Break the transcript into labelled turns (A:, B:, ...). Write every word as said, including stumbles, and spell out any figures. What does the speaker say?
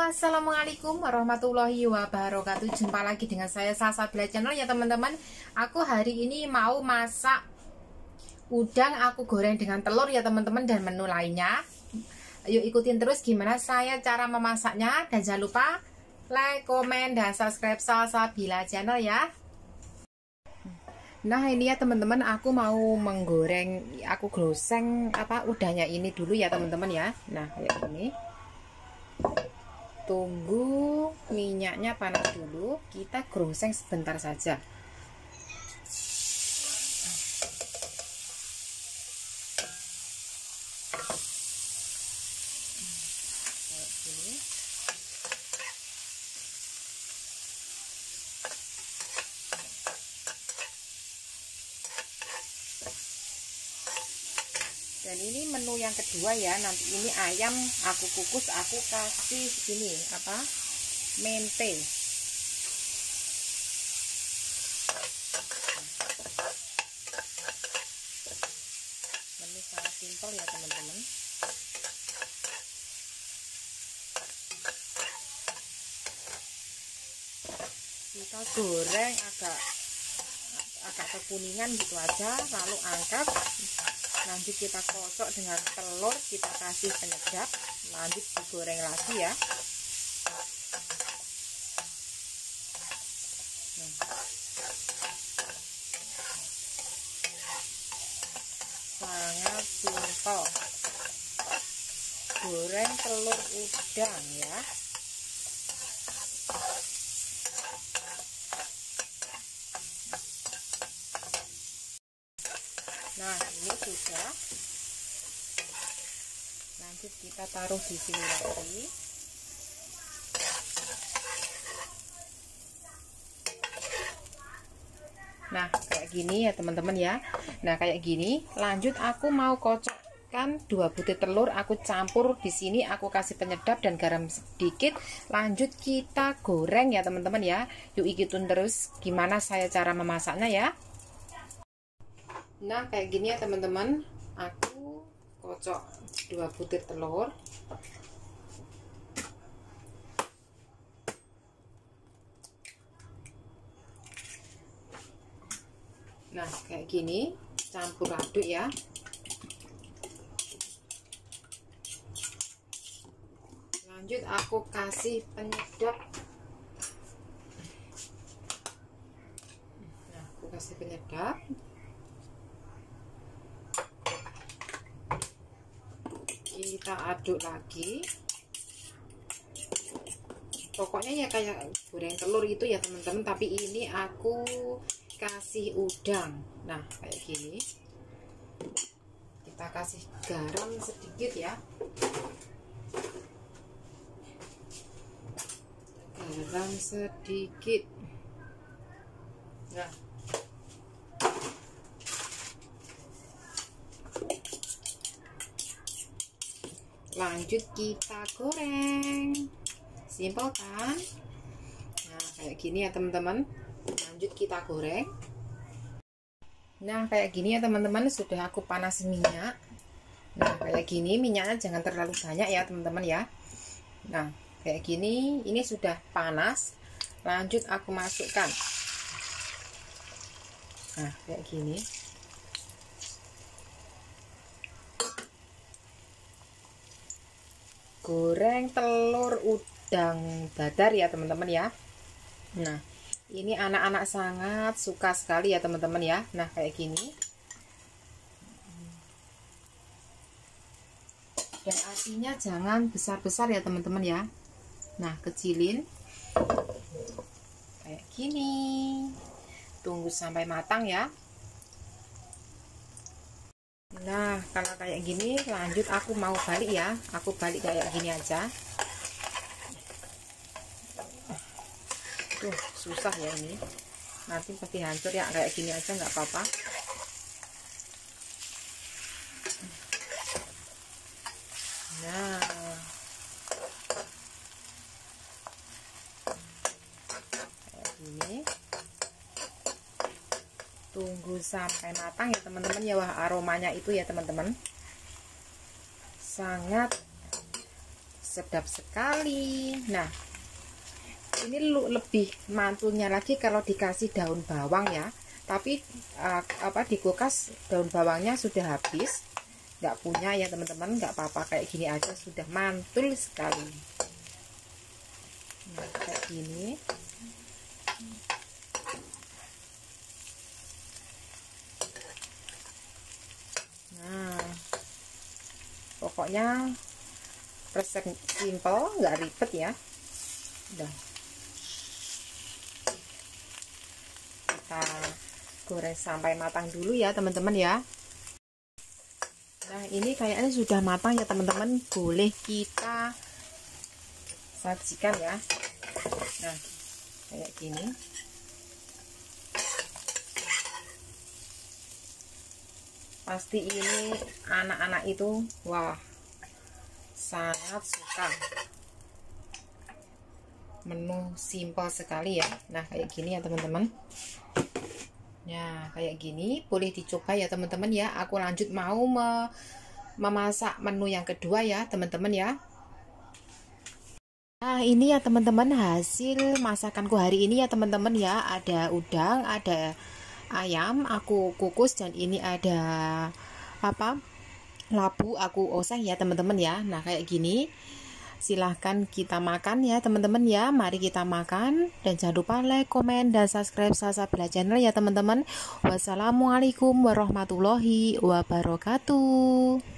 A: Assalamualaikum warahmatullahi wabarakatuh. Jumpa lagi dengan saya Salsabila Channel ya teman-teman. Aku hari ini mau masak udang aku goreng dengan telur ya teman-teman, dan menu lainnya. Yuk ikutin terus gimana saya cara memasaknya, dan jangan lupa like, komen, dan subscribe Salsabila Channel ya. Nah ini ya teman-teman, aku mau menggoreng, aku goseng apa udangnya ini dulu ya teman-teman ya. Nah kayak gini. Tunggu minyaknya panas dulu, kita goseng sebentar saja. Kayak gini. Dan ini menu yang kedua ya. Nanti ini ayam aku kukus, aku kasih ini apa, mente. Menu sangat simpel ya teman-teman. Kita goreng agak agak kekuningan gitu aja, lalu angkat. Lanjut kita kocok dengan telur, kita kasih penyedap, lanjut digoreng lagi ya. Nah. Sangat simpel, goreng telur udang ya. Nah ini sudah, lanjut kita taruh di sini lagi. Nah kayak gini ya teman-teman ya. Nah kayak gini, lanjut aku mau kocokkan dua butir telur, aku campur di sini, aku kasih penyedap dan garam sedikit. Lanjut kita goreng ya teman-teman ya. Yuk ikutin terus gimana saya cara memasaknya ya. Nah kayak gini ya teman-teman, aku kocok dua butir telur. Nah kayak gini, campur aduk ya. Lanjut aku kasih penyedap. Nah aku kasih penyedap. Kita aduk lagi. Pokoknya ya kayak goreng telur itu ya teman-teman, tapi ini aku kasih udang. Nah kayak gini, kita kasih garam sedikit ya, garam sedikit. Nah lanjut kita goreng, simpel kan? Nah kayak gini ya teman-teman, lanjut kita goreng. Nah kayak gini ya teman-teman, sudah aku panas minyak. Nah kayak gini, minyaknya jangan terlalu banyak ya teman-teman ya. Nah kayak gini, ini sudah panas. Lanjut aku masukkan. Nah kayak gini. Goreng telur udang dadar ya teman-teman ya. Nah ini anak-anak sangat suka sekali ya teman-teman ya. Nah kayak gini, dan apinya jangan besar-besar ya teman-teman ya. Nah kecilin kayak gini, tunggu sampai matang ya. Nah kalau kayak gini, lanjut aku mau balik ya, aku balik kayak gini aja. Tuh susah ya ini, nanti pasti hancur ya. Kayak gini aja nggak apa-apa. Nah kayak gini, tunggu sampai matang ya teman-teman ya. Wah aromanya itu ya teman-teman, sangat sedap sekali. Nah, ini lebih mantunya lagi kalau dikasih daun bawang ya. Tapi uh, apa di kulkas daun bawangnya sudah habis, nggak punya ya teman-teman, nggak apa-apa, kayak gini aja sudah mantul sekali. Nah, kayak gini. Nah, pokoknya resep simple, nggak ribet ya. Udah, kita goreng sampai matang dulu ya teman-teman ya. Nah, ini kayaknya sudah matang ya teman-teman, boleh kita sajikan ya. Nah, kayak gini. Pasti ini anak-anak itu wah sangat suka. Menu simple sekali ya. Nah, kayak gini ya teman-teman. Nah, kayak gini boleh dicoba ya teman-teman ya. Aku lanjut mau me memasak menu yang kedua ya teman-teman ya. Nah, ini ya teman-teman hasil masakanku hari ini ya teman-teman ya. Ada udang, ada ayam aku kukus, dan ini ada apa? Labu aku oseng ya teman-teman ya. Nah, kayak gini. Silahkan kita makan ya teman-teman ya. Mari kita makan, dan jangan lupa like, komen, dan subscribe Salsabila channel ya teman-teman. Wassalamualaikum warahmatullahi wabarakatuh.